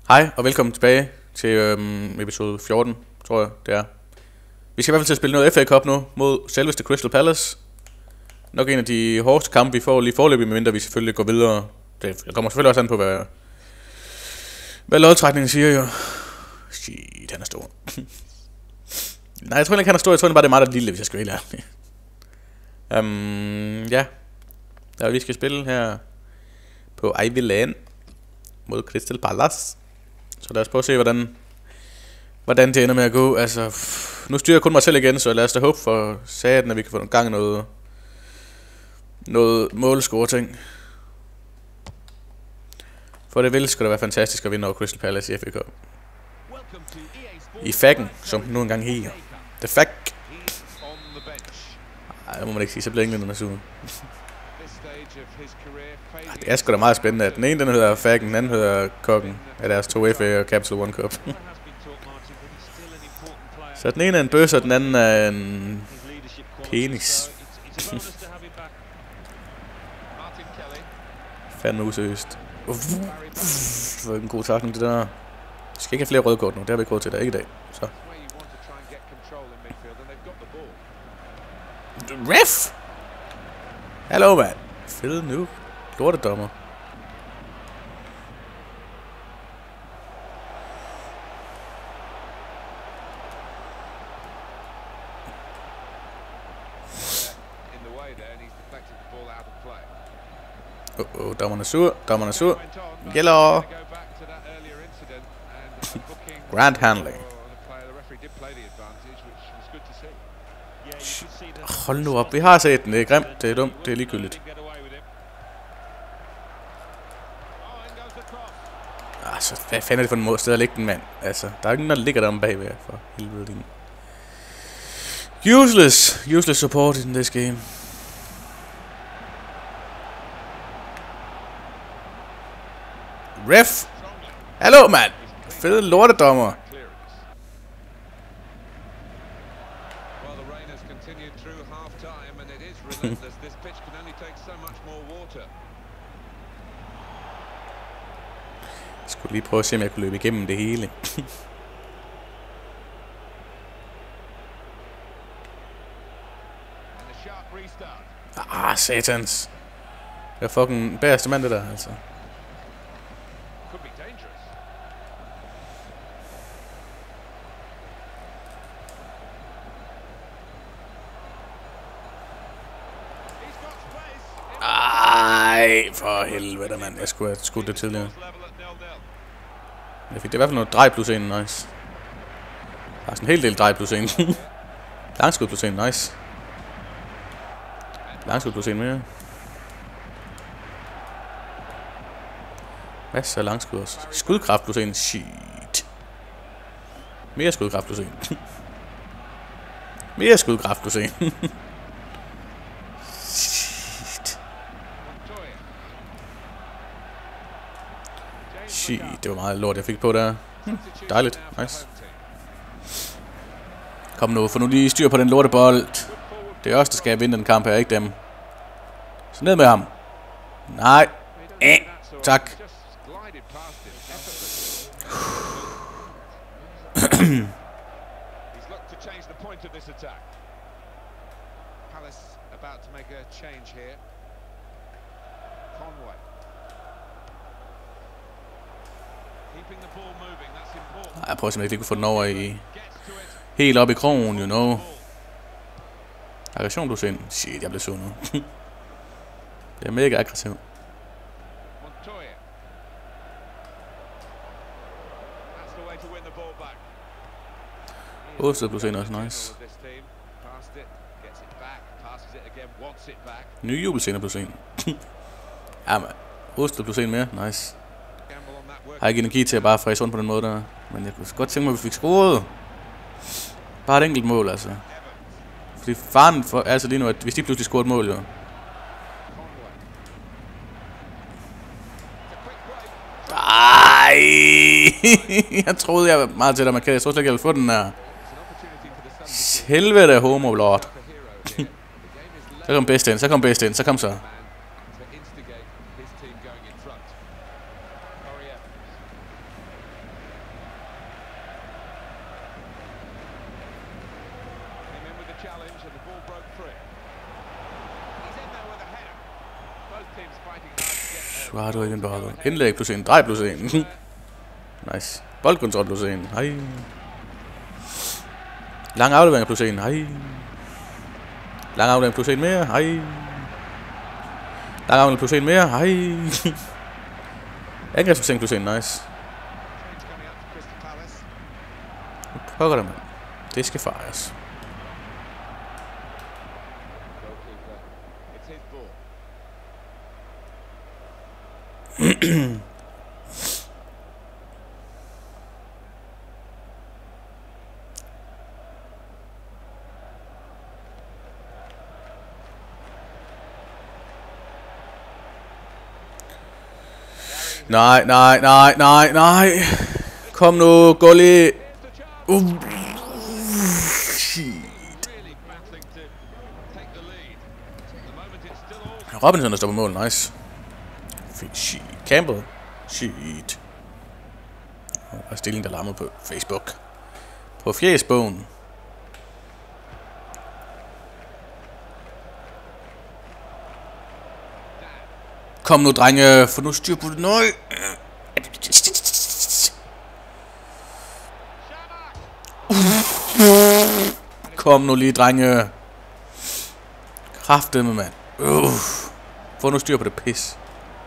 Hej og velkommen tilbage til episode 14, tror jeg det er. Vi skal i hvert fald til at spille noget FA Cup nu mod selveste Crystal Palace. Nok en af de hårdeste kampe vi får lige foreløbig, medmindre vi selvfølgelig går videre. Det kommer selvfølgelig også an på hvad lodtrækningen siger jo. Shit, han er stor. Nej, jeg tror ikke han er stor, jeg tror bare det er meget lille, hvis jeg skal være helt ærlig. Ja, vi skal spille her på Ivy Lane mod Crystal Palace. Så lad os prøve at se, hvordan det ender med at gå. Altså, nu styrer jeg kun mig selv igen, så lad os da håbe for satan, at vi kan få en gang noget målscore ting. For det vil sgu da være fantastisk at vinde over Crystal Palace i FA Cup. I FA'en, som nu engang hedder. The FAC. Ej, det må man ikke sige, så bliver englænderne sur. Det er sgu da meget spændende, at den ene den hedder FAC'en, den anden hedder Kokken af deres to FA og Capital One Cup. Så den ene er en bøsse, og den anden er en penis. Fandme useriøst. Det var en god takning det der. Vi skal ikke have flere røde kort nu, det har vi ikke råd til der, ikke i dag. Så. Ref! Hallo mand! Fed nu. Lortedommer. Dommerne er sur. Yellow. Grand handling. Hold nu op, vi har set den. Det er grimt, det er dumt, det er ligegyldigt. Altså, hvad fanden er det for en måde sted at lægge den, mand? Altså, der er ikke nogen, der ligger der bagved, for helvede din. Useless support in this game. Ref! Hallo, mand! Fede lortedommer! Jeg skulle lige prøve at se, om jeg kunne løbe igennem det hele. Satans. Det er fucking bagerste mand, det der, altså. Ej, for helvede, mand. Jeg skulle have skudt det tidligere. Jeg fik det i hvert fald noget drej plus 1, nice. Der er sådan en hel del drej plus 1. Langskud plus 1, nice. Langskud plus 1 mere. Masser af langskud også. Skudkraft plus 1, shit. Mere skudkraft plus 1. Mere skudkraft plus 1. Shit, det var meget lort, jeg fik på der. Dejligt, nice. Kom nu, få nu lige styr på den lortebold. Det er os, der skal vinde den kamp her, ikke dem. Så ned med ham. Nej. Tak. Jeg prøver simpelthen ikke at få den over i... Helt op i krogen, you know. Aggression plus 1. Shit, jeg blev sur nu. Det er mega aggressiv. Osted plus 1 også, nice. Nye jubelscener plus 1. Jamen, Osted plus 1 mere, nice. Har ikke energi til at bare fræse rundt på den måde der. Men jeg kunne godt tænke mig, at vi fik scoret. Bare et enkelt mål, altså. Fordi faren for, altså lige nu, at hvis de pludselig scorer et mål, jo. Ej! Jeg troede, jeg var meget til at markere. Jeg troede slet ikke, jeg ville få den her. Helvede homo lord. Så kom bedst ind, så kom så. Så har du ikke en bare. Indlæg plus 1, drej plus 1. Nice. Boldkontrol plus 1. Hej. Lang aflevering plus 1. Hej. Lang aflevering plus 1 mere. Hej. Lang aflevering plus 1 mere. Hej. Angrebsbesæng plus 1. Nice. Nu pokker det, mand. Det skal fejres. Nej, nej, nej, nej, nej. Kom nu, Gully. Robinson der står på mål, nice. Shit. Campbell. Shit. Og stilling der larmer på Facebook. På fjesbogen. Kom nu, drenge. Få nu styr på det. Nøj. Kom nu lige, drenge. Kraftedeme, mand. Få nu styr på det pis.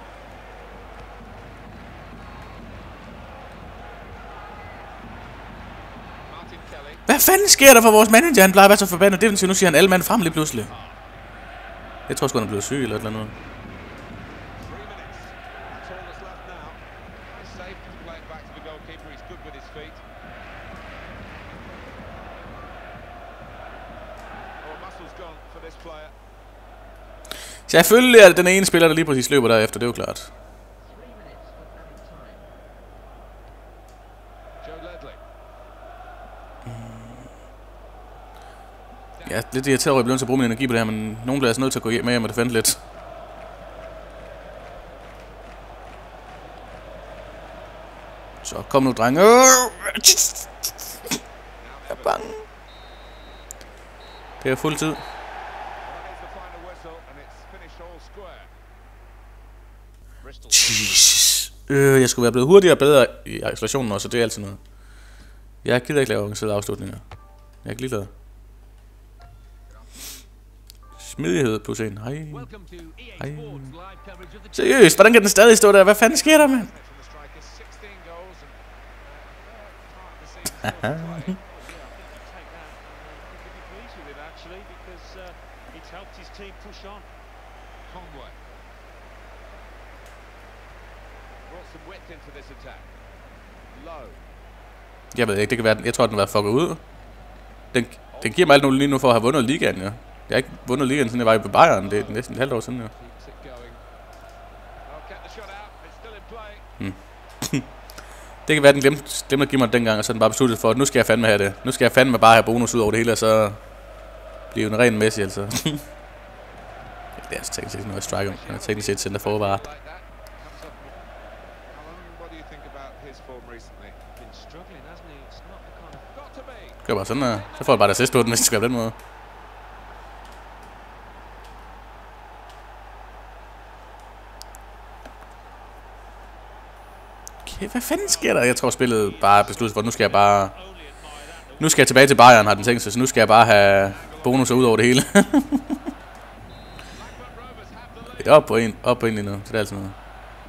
Hvad fanden sker der for vores manager? Han plejer at være så forbandet. Det vil nu siger han alle mand frem lige pludselig. Jeg tror sgu han er blevet syg eller et eller andet. Selvfølgelig er det den ene spiller, der lige præcis løber derefter, det er jo klart. Ja, lidt irriteret over, at jeg bliver nødt til at bruge min energi på det her, men nogen bliver altså nødt til at gå med hjem og defende lidt. Så kom nu, drenge. Jeg er bange. Det er fuld tid. Jesus. Jeg skulle være blevet hurtigere og bedre i isolationen også, så det er altid noget. Jeg gider ikke lave organiserede afslutninger. Jeg er ikke ligeglad. Smidighed plus 1. Hej. Hej. Seriøst, hvordan kan den stadig stå der? Hvad fanden sker der, mand? Jeg ved ikke, det kan være, jeg tror, den har været fucket ud. Den giver mig alt nu lige nu for at have vundet ligaen, ja. Jeg har ikke vundet ligaen, siden jeg var i Bayern. Det er næsten et halvt år siden, ja. Det kan være, den glemte dem, der giver mig dengang, og så den bare besluttet for, at nu skal jeg fandme have det. Nu skal jeg fandme bare have bonus ud over det hele, og så bliver en ren Messi, altså. Det er altså teknisk set noget striker. Han er teknisk set center forward. Gør bare sådan her. Så får jeg bare det assist på den, hvis det skal på den måde. Okay, hvad fanden sker der? Jeg tror spillet bare besluttet for, nu skal jeg tilbage til Bayern, har den tænkt sig, så nu skal jeg bare have bonusser ud over det hele. Det er op på en lige nu, så det er altid noget.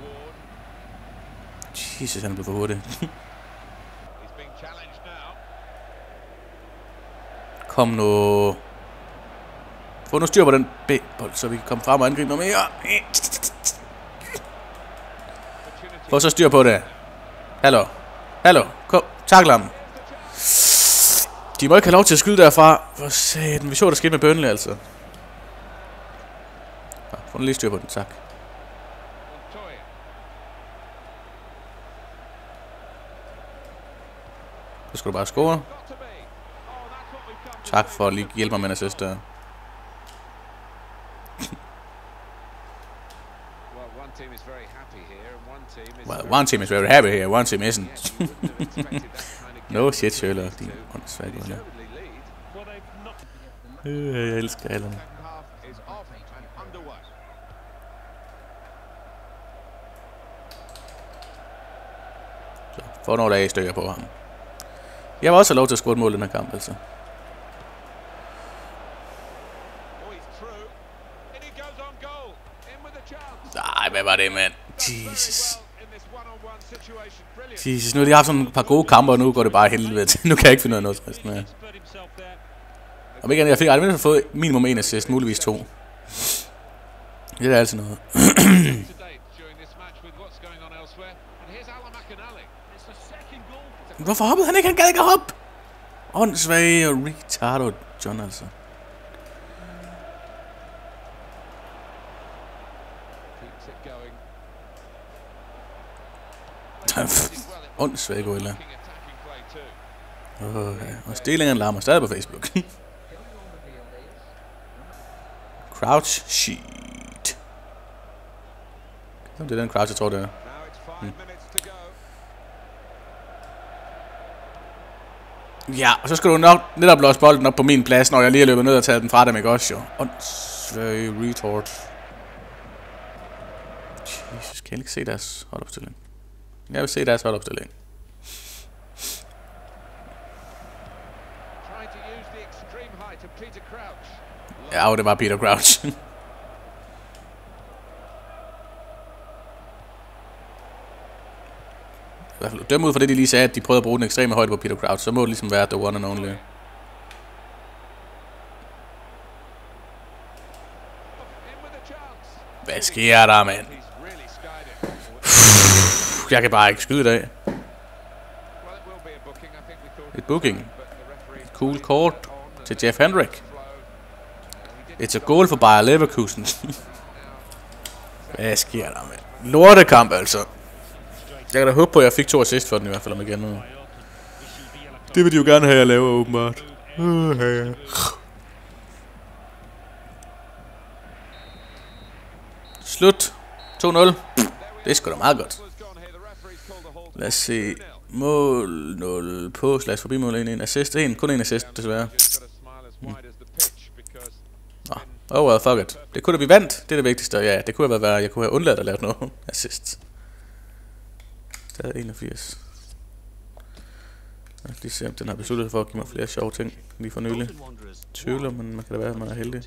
Jesus, han er blevet for hurtig. Kom nu. Få nu styr på den B-bold, så vi kan komme frem og angribe noget mere. Få så styr på det. Hallo. Hallo. Kom. Tackle ham. De må ikke have lov til at skyde derfra. Hvor satan. Vi så, der skete med Burnley, altså. Få nu lige styr på den. Tak. Så skal du bare score. Tak for at lige hjælpe mig med en assist der. Well, one team is very happy here, one team isn't. No shit, Schøller. Din åndssvagt. Jeg elsker Haaland. Så får nogle dage i stykker på ham. Jeg var også lov til at score et mål i den her kamp, altså. Nej, hvad var det, mand? Jesus. Jesus, nu har de haft sådan et par gode kampe, og nu går det bare helvede til. Nu kan jeg ikke finde noget som helst mere. Om ikke andet, jeg fik aldrig fået minimum 1 assist, muligvis 2. Det er altid noget. Hvorfor hoppede han ikke? Han gad ikke at hoppe! Åndssvag og retarded John, altså. Åndssvag gorilla. Og stillingen larmer stadig på Facebook. Crouch sheet. Det er den crouch, jeg tror det er. Ja, og så skal du nok netop låse bolden op på min plads, når jeg lige har løbet ned og taget den fra dem, ikke også jo? Åndssvag retard. Jesus, kan jeg ikke se deres holdopstilling? Jeg vil se deres holdopstilling. Ja, det var Peter Crouch. I hvert fald dømme ud fra det, de lige sagde, at de prøvede at bruge den ekstreme højde på Peter Crouch, så må det ligesom være the one and only. Hvad sker der, mand? Jeg kan bare ikke skyde i dag. Et booking. Et cool kort til Jeff Hendrick. It's a goal for Bayer Leverkusen. Hvad sker der, mand? Lortekamp, altså. Jeg kan da håbe på, at jeg fik 2 assist for den i hvert fald om igen nu. Det vil de jo gerne have, at jeg laver åbenbart. Slut. 2-0. Det er sgu da meget godt. Lad os se. Mål 0 på slags forbi mål 1 assist 1. Kun 1 assist desværre. Oh well, fuck it. Det kunne da vi vandt. Det er det vigtigste. Ja, det kunne have været, jeg kunne have undladt at lave noget assist. Det er 81. Jeg skal lige se, om den har besluttet for at give mig flere sjove ting lige for nylig. Tvivler, men man kan da være, at man er heldig.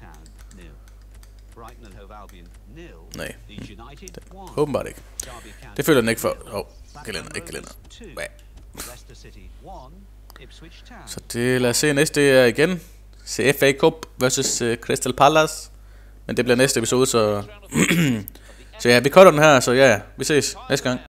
Nej. Åbenbart ikke. Det føler den ikke for. Gelænder, ikke gelænder. Så det, lad os se, næste er igen CFA Cup versus Crystal Palace. Men det bliver næste episode, så... så ja, vi cutter den her, så ja, vi ses næste gang.